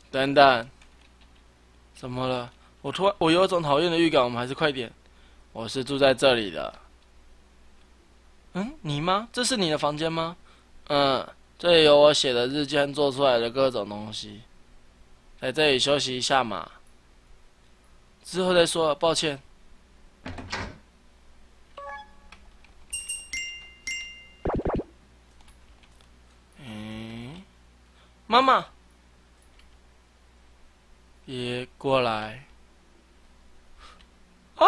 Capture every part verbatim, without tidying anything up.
等等，怎么了？我突然我有种讨厌的预感，我们还是快点。我是住在这里的。嗯，你吗？这是你的房间吗？嗯，这里有我写的日记和做出来的各种东西。在这里休息一下嘛，之后再说了，抱歉。嗯，妈妈，别过来！啊！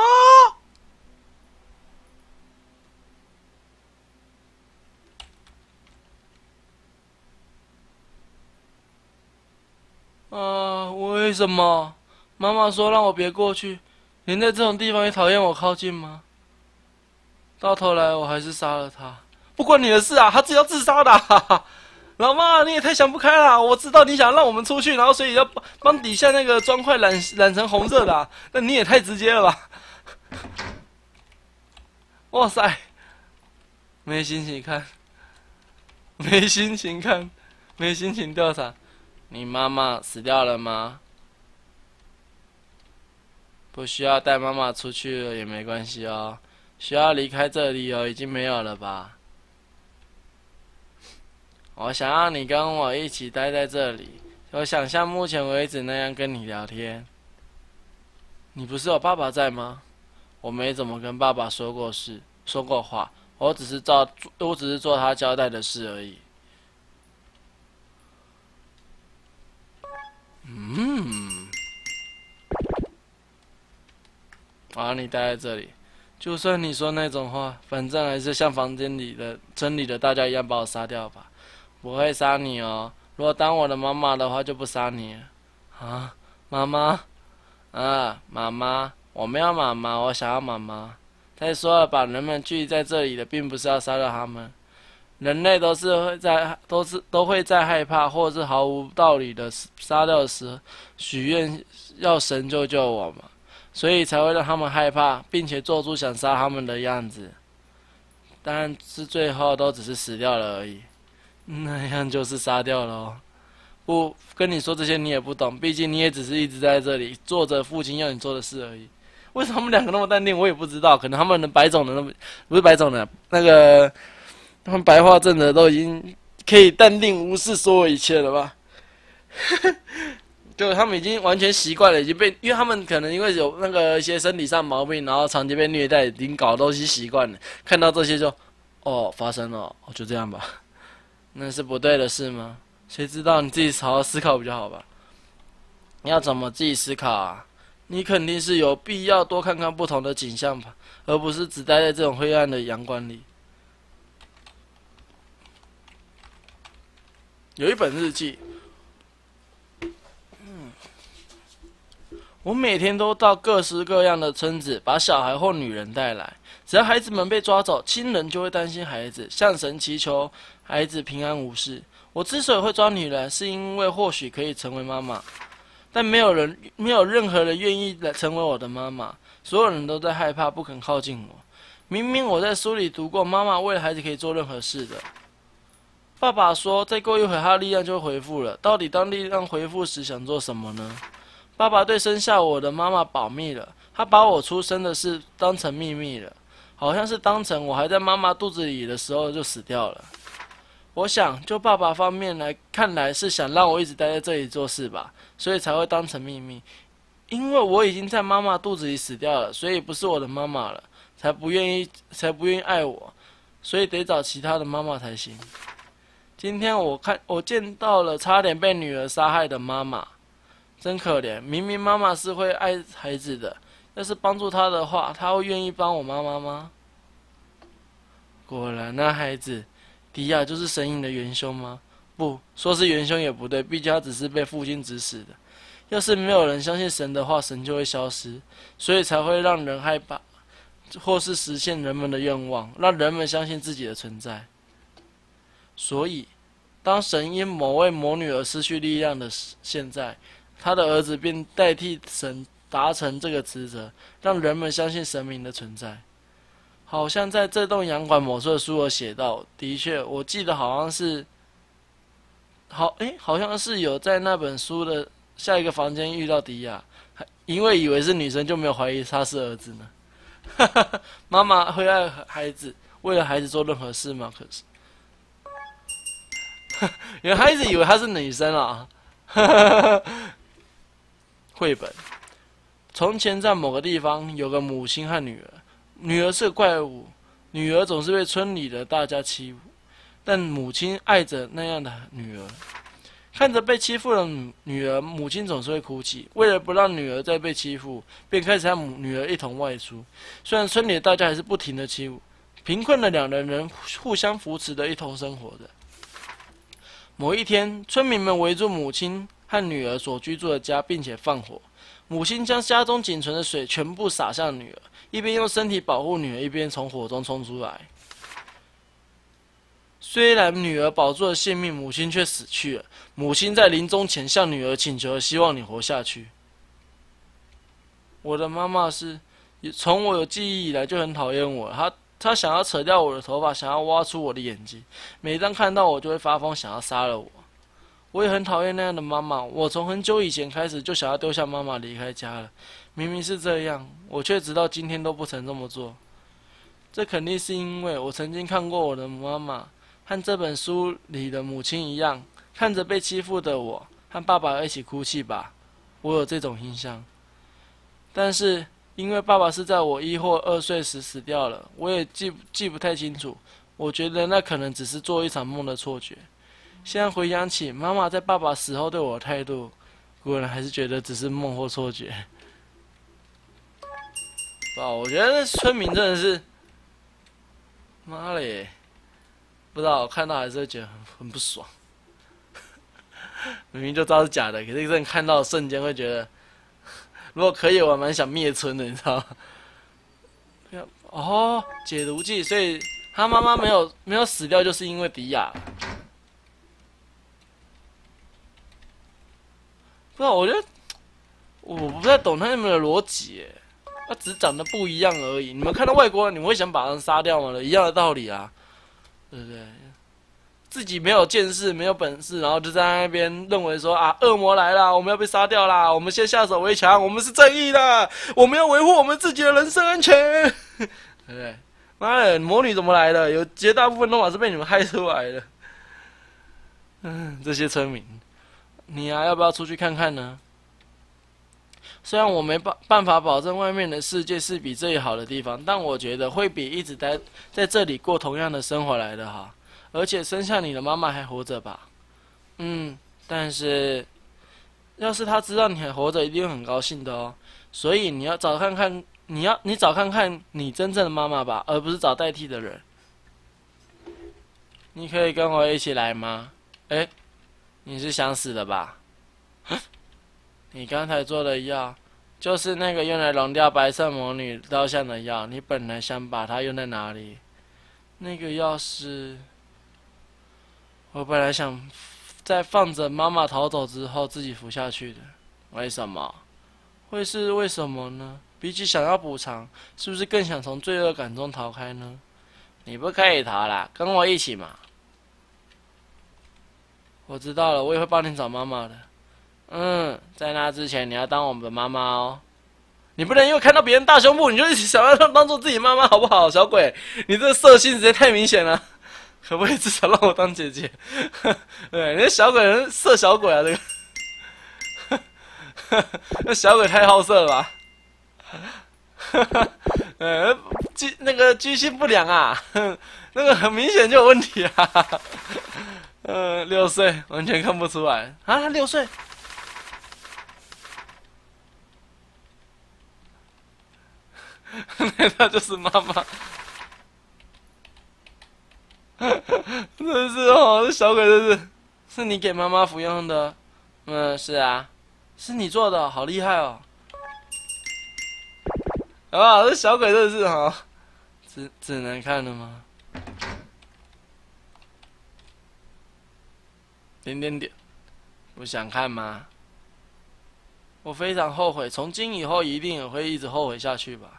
啊，为什么？妈妈说让我别过去，连在这种地方也讨厌我靠近吗？到头来我还是杀了他，不关你的事啊，他自己要自杀的、啊。哈哈。老妈，你也太想不开了！我知道你想让我们出去，然后所以要帮底下那个砖块染染成红色的、啊，那你也太直接了吧！哇塞，没心情看，没心情看，没心情调查。你妈妈死掉了吗？不需要带妈妈出去了也没关系哦。需要离开这里哦，已经没有了吧？我想让你跟我一起待在这里，我想像目前为止那样跟你聊天。你不是有爸爸在吗？我没怎么跟爸爸说过事，说过话，我只是照，我只是做他交代的事而已。嗯，我让你待在这里，就算你说那种话，反正还是像房间里的村里的大家一样把我杀掉吧。不会杀你哦，如果当我的妈妈的话，就不杀你了。啊，妈妈，啊，妈妈，我没有妈妈，我想要妈妈。再说了吧，人们聚在这里的，并不是要杀掉他们。人类都是会在，都是都会在害怕或是毫无道理的杀掉时，许愿要神救救我嘛，所以才会让他们害怕，并且做出想杀他们的样子。但是最后都只是死掉了而已，那样就是杀掉了哦。不跟你说这些你也不懂，毕竟你也只是一直在这里做着父亲要你做的事而已。为什么他们两个那么淡定，我也不知道。可能他们的白种的那么不是白种的，那个他们白化症的都已经可以淡定无视所有一切了吧？就他们已经完全习惯了，已经被，因为他们可能因为有那个一些身体上毛病，然后长期被虐待，已经搞东西习惯了。看到这些就，哦，发生了，哦，就这样吧。那是不对的事吗？谁知道，你自己好好思考比较好吧。你要怎么自己思考啊？你肯定是有必要多看看不同的景象吧，而不是只待在这种灰暗的阳光里。有一本日记，嗯，我每天都到各式各样的村子，把小孩或女人带来。只要孩子们被抓走，亲人就会担心孩子，向神祈求孩子平安无事。我之所以会抓女人，是因为或许可以成为妈妈，但没有人，没有任何人愿意来成为我的妈妈。所有人都在害怕，不肯靠近我。明明我在书里读过，妈妈为了孩子可以做任何事的。爸爸说，再过一会儿他的力量就会恢复了。到底当力量恢复时想做什么呢？爸爸对生下我的妈妈保密了，他把我出生的事当成秘密了，好像是当成我还在妈妈肚子里的时候就死掉了。我想，就爸爸方面来看来是想让我一直待在这里做事吧，所以才会当成秘密。因为我已经在妈妈肚子里死掉了，所以不是我的妈妈了，才不愿意，才不愿意爱我，所以得找其他的妈妈才行。今天我看我见到了差点被女儿杀害的妈妈，真可怜。明明妈妈是会爱孩子的，要是帮助她的话，她会愿意帮我妈妈吗？果然，那孩子迪亚就是神隐的元凶吗？不，说是元凶也不对，毕竟他只是被父亲指使的。要是没有人相信神的话，神就会消失，所以才会让人害怕，或是实现人们的愿望，让人们相信自己的存在。所以，当神因某位魔女而失去力量的现在，他的儿子便代替神达成这个职责，让人们相信神明的存在。好像在这栋洋馆某册书有写到，的确，我记得好像是，好，诶，好像是有在那本书的下一个房间遇到迪亚，因为以为是女生就没有怀疑他是儿子呢。妈妈会爱孩子，为了孩子做任何事吗？可是，原来孩子以为她是女生啊。绘本。从前在某个地方有个母亲和女儿，女儿是个怪物，女儿总是被村里的大家欺负，但母亲爱着那样的女儿。看着被欺负的女儿，母亲总是会哭泣。为了不让女儿再被欺负，便开始和女儿一同外出。虽然村里的大家还是不停的欺负，贫困的两人仍互相扶持的一同生活着。某一天，村民们围住母亲和女儿所居住的家，并且放火。母亲将家中仅存的水全部洒向女儿，一边用身体保护女儿，一边从火中冲出来。虽然女儿保住了性命，母亲却死去了。母亲在临终前向女儿请求，希望你活下去。我的妈妈是从我有记忆以来就很讨厌我，她她想要扯掉我的头发，想要挖出我的眼睛，每当看到我就会发疯，想要杀了我。我也很讨厌那样的妈妈，我从很久以前开始就想要丢下妈妈离开家了。明明是这样，我却直到今天都不曾这么做。这肯定是因为我曾经看过我的妈妈和这本书里的母亲一样，看着被欺负的我和爸爸一起哭泣吧。我有这种印象。但是因为爸爸是在我一或二岁时死掉了，我也记记不太清楚。我觉得那可能只是做一场梦的错觉。现在回想起妈妈在爸爸死后对我的态度，果然还是觉得只是梦或错觉。哇，我觉得村民真的是，妈嘞，不知道我看到还是会觉得很很不爽。明明就知道是假的，可是真的看到的瞬间会觉得，如果可以，我蛮想灭村的，你知道吗？哦，解毒剂，所以他妈妈没有没有死掉，就是因为迪亚。不知道，我觉得我不太懂他们的逻辑，他只长得不一样而已。你们看到外国人，你们会想把人杀掉吗？一样的道理啊，对不对？自己没有见识，没有本事，然后就在那边认为说啊，恶魔来了，我们要被杀掉啦，我们先下手为强，我们是正义的，我们要维护我们自己的人身安全，对不对？妈的，魔女怎么来的？有绝大部分都是被你们害出来的。嗯，这些村民。你啊，要不要出去看看呢？虽然我没办办法保证外面的世界是比这里好的地方，但我觉得会比一直待在这里过同样的生活来得好。而且生下你的妈妈还活着吧？嗯，但是要是她知道你还活着，一定会很高兴的哦。所以你要找看看，你要你找看看你真正的妈妈吧，而不是找代替的人。你可以跟我一起来吗？哎。你是想死的吧？你刚才做的药，就是那个用来溶掉白色魔女雕像的药。你本来想把它用在哪里？那个药是……我本来想在放着妈妈逃走之后自己服下去的。为什么？会是为什么呢？比起想要补偿，是不是更想从罪恶感中逃开呢？你不可以逃啦，跟我一起嘛。我知道了，我也会帮你找妈妈的。嗯，在那之前你要当我们的妈妈哦。你不能因为看到别人大胸部，你就一直想要当做自己妈妈，好不好，小鬼？你这个色心实在太明显了，可不可以至少让我当姐姐？对，你这小鬼人色小鬼啊，这个，那小鬼太好色了吧？呃，居那个居心不良啊，那个很明显就有问题啊。呃，六岁完全看不出来啊，他六岁，那他就是妈妈，真的是哦，这小鬼真是，是你给妈妈服用的？嗯，是啊，是你做的，好厉害哦！啊，这小鬼真的是哈，只只能看了吗？点点点，不想看吗？我非常后悔，从今以后一定也会一直后悔下去吧。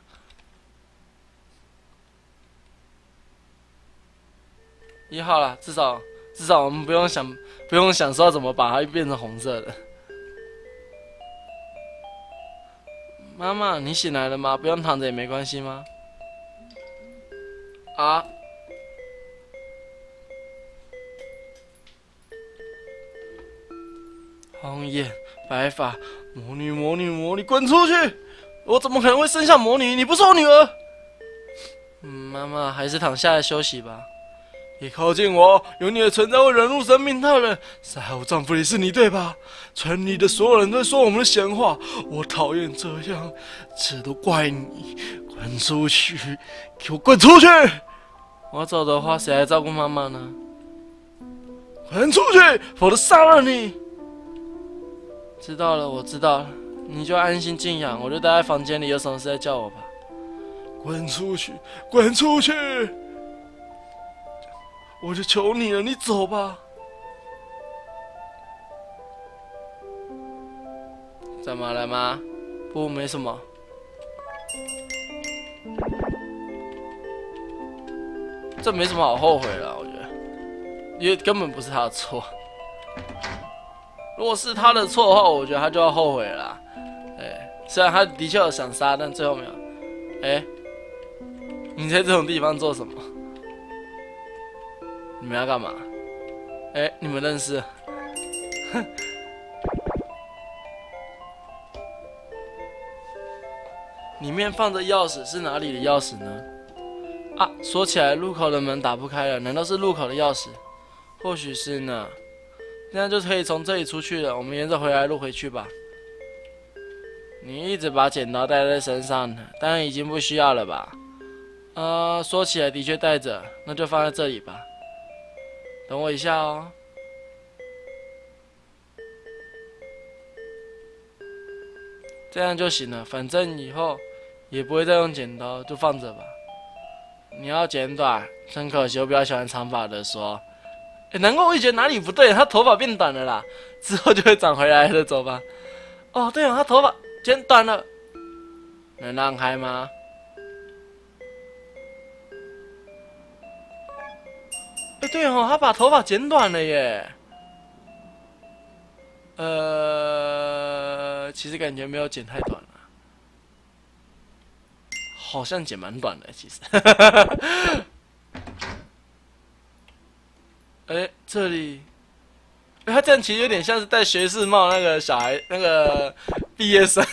一号啦，至少至少我们不用想不用想说要怎么把它变成红色的。 妈妈，你醒来了吗？不用躺着也没关系吗？啊！红颜白发，魔女魔女魔女，滚出去！我怎么可能会生下魔女？你不是我女儿。嗯，妈妈还是躺下来休息吧。别靠近我！有你的存在会惹怒神明大人。杀害我丈夫的是你对吧？村里的所有人都说我们的闲话，我讨厌这样，这都怪你！滚出去！给我滚出去！我要走的话，谁来照顾妈妈呢？滚出去，否则杀了你！知道了，我知道了，你就安心静养，我就待在房间里，有什么事再叫我吧。滚出去！滚出去！我就求你了，你走吧。怎么了吗？不，没什么。这没什么好后悔的，我觉得，因为根本不是他的错。如果是他的错的话，我觉得他就要后悔了啦。哎，虽然他的确有想杀，但最后没有。哎，你在这种地方做什么？你们要干嘛？哎，你们认识？哼。里面放着钥匙，是哪里的钥匙呢？啊，说起来，路口的门打不开了，难道是路口的钥匙？或许是呢。现在就可以从这里出去了，我们沿着回来路回去吧。你一直把剪刀带在身上，当然已经不需要了吧？呃，说起来的确带着，那就放在这里吧。等我一下哦。这样就行了，反正以后也不会再用剪刀，就放着吧。你要剪短，真可惜，我比较喜欢长发的说。欸，难怪我会觉得哪里不对，他头发变短了啦，之后就会长回来的，走吧。哦，对哦，他头发剪短了，能让开吗？哎，对哦，他把头发剪短了耶。呃，其实感觉没有剪太短了，好像剪蛮短的，其实。哎，这里，他这样其实有点像是戴学士帽那个小孩，那个毕业生。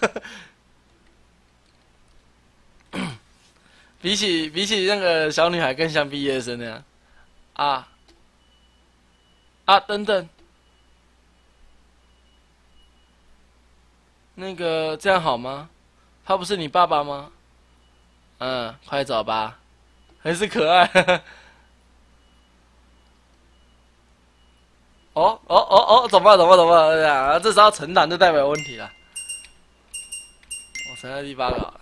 比起比起那个小女孩更像毕业生那样。啊啊，等等，那个这样好吗？他不是你爸爸吗？嗯，快走吧，还是可爱。哦哦哦哦，怎么了？怎么了？怎么了？啊，这时候成长就代表有问题了。我成了第八个了。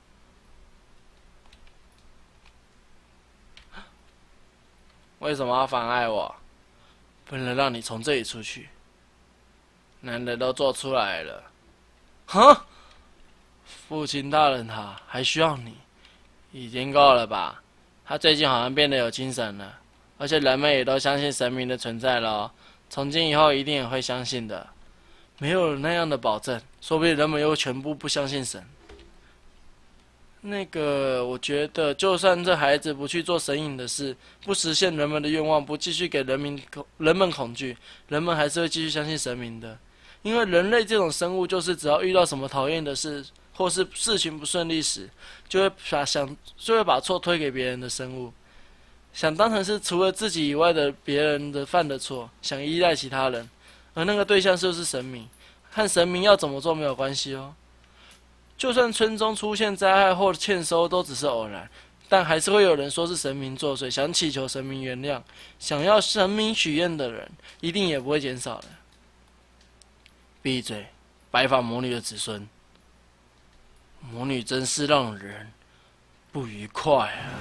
为什么要妨碍我？不能让你从这里出去。男的都做出来了。哼！父亲大人他还需要你，已经够了吧？他最近好像变得有精神了，而且人们也都相信神明的存在了哦。从今以后一定也会相信的。没有那样的保证，说不定人们又全部不相信神。那个，我觉得，就算这孩子不去做神隐的事，不实现人们的愿望，不继续给人民恐人们恐惧，人们还是会继续相信神明的。因为人类这种生物，就是只要遇到什么讨厌的事，或是事情不顺利时，就会把想就会把错推给别人的生物，想当成是除了自己以外的别人的犯的错，想依赖其他人，而那个对象就是神明，和神明要怎么做没有关系哦。就算村中出现灾害或欠收都只是偶然，但还是会有人说是神明作祟，想祈求神明原谅，想要神明许愿的人一定也不会减少的。闭嘴，白发魔女的子孙，魔女真是让人不愉快啊！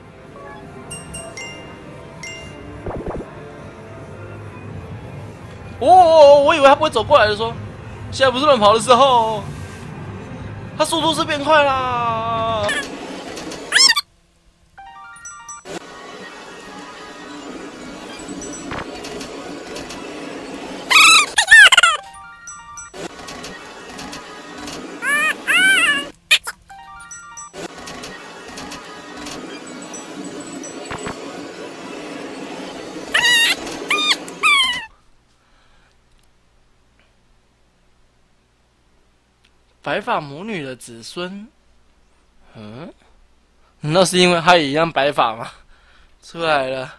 哦，我以为他不会走过来的，说现在不是乱跑的时候。他速度是变快啦！ 白发魔女的子孙。嗯，难道是因为他也一样白发吗？出来了，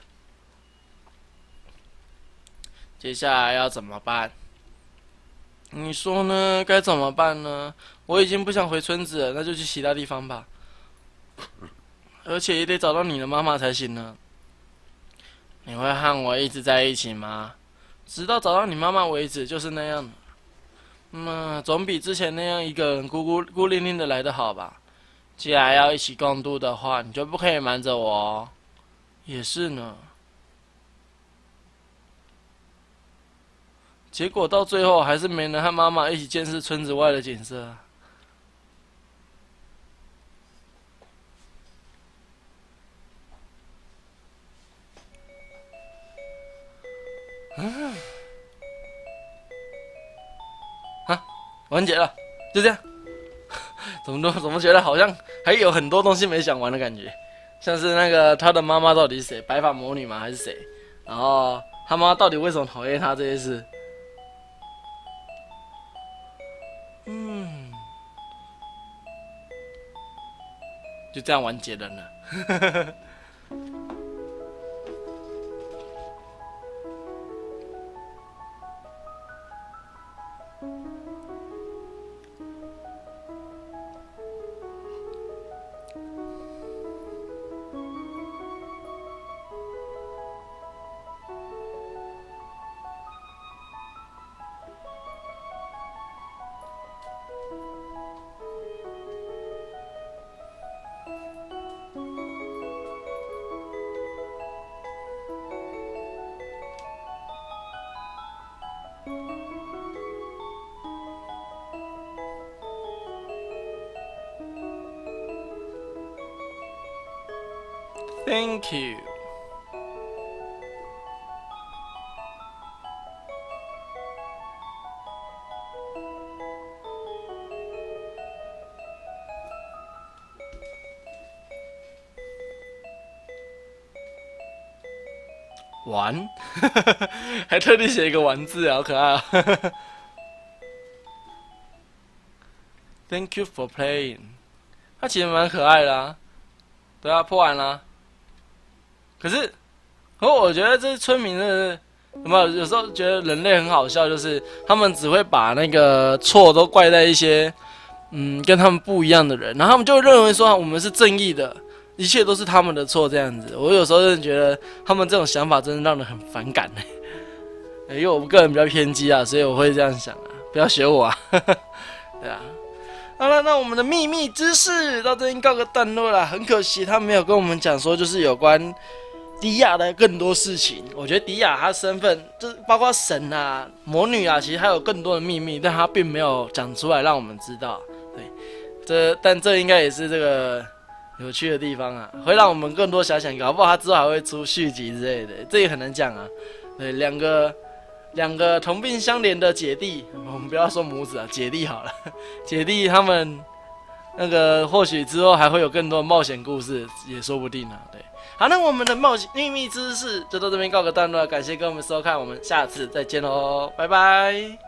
接下来要怎么办？你说呢？该怎么办呢？我已经不想回村子了，那就去其他地方吧。而且也得找到你的妈妈才行呢。你会和我一直在一起吗？直到找到你妈妈为止，就是那样。嗯，总比之前那样一个人孤孤孤零零的来的好吧？既然要一起共度的话，你就不可以瞒着我哦。也是呢。结果到最后还是没能和妈妈一起见识村子外的景色。嗯，啊，完结了，就这样。怎么都怎么觉得好像还有很多东西没讲完的感觉，像是那个他的妈妈到底是谁？白发魔女吗？还是谁？然后他妈到底为什么讨厌他这些事？嗯，就这样完结了呢。Thank you。玩，还特地写一个玩字，好可爱啊！Thank you for playing。它其实蛮可爱的啊。对啊，破完了。可是，可我觉得这村民的有没有有时候觉得人类很好笑，就是他们只会把那个错都怪在一些嗯跟他们不一样的人，然后他们就认为说我们是正义的，一切都是他们的错这样子。我有时候真的觉得他们这种想法真的让人很反感呢。因为我个人比较偏激啊，所以我会这样想啊，不要学我啊。对啊。好了，那我们的秘密知识到这边告个段落了。很可惜他没有跟我们讲说，就是有关迪亚的更多事情。我觉得迪亚他身份，就是包括神啊、魔女啊，其实还有更多的秘密，但他并没有讲出来让我们知道。对，这但这应该也是这个有趣的地方啊，会让我们更多遐想，搞不好他之后还会出续集之类的，这也很难讲啊。对，两个。两个同病相怜的姐弟，我们不要说母子啊，姐弟好了。姐弟他们那个或许之后还会有更多的冒险故事，也说不定啊。对，好，那我们的冒险秘密知识就到这边告个段落，感谢跟我们收看，我们下次再见喽，拜拜。